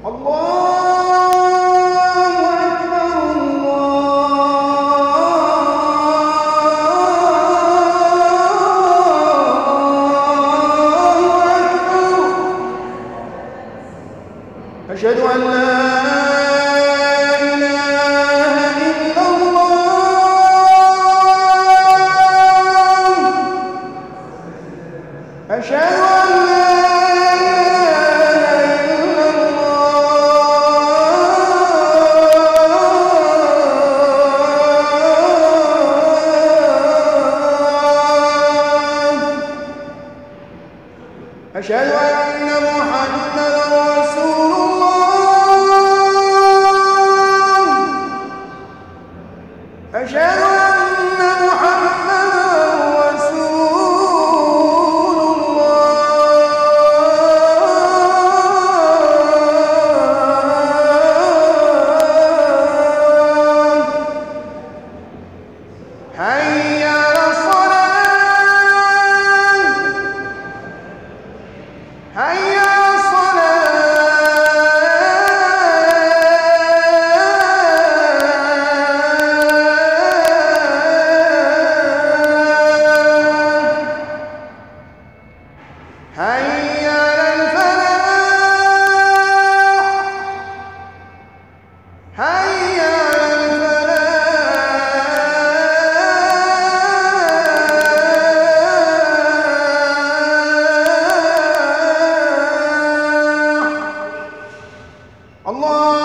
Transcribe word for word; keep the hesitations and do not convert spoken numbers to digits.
أشهد أن لا إله إلا الله أشهد أن لا إله إلا الله أشهد أن محمدا رسول الله أشهد أن محمدا رسول الله حي على الصلاة حي على حي على الفلاح حي على الفلاح الله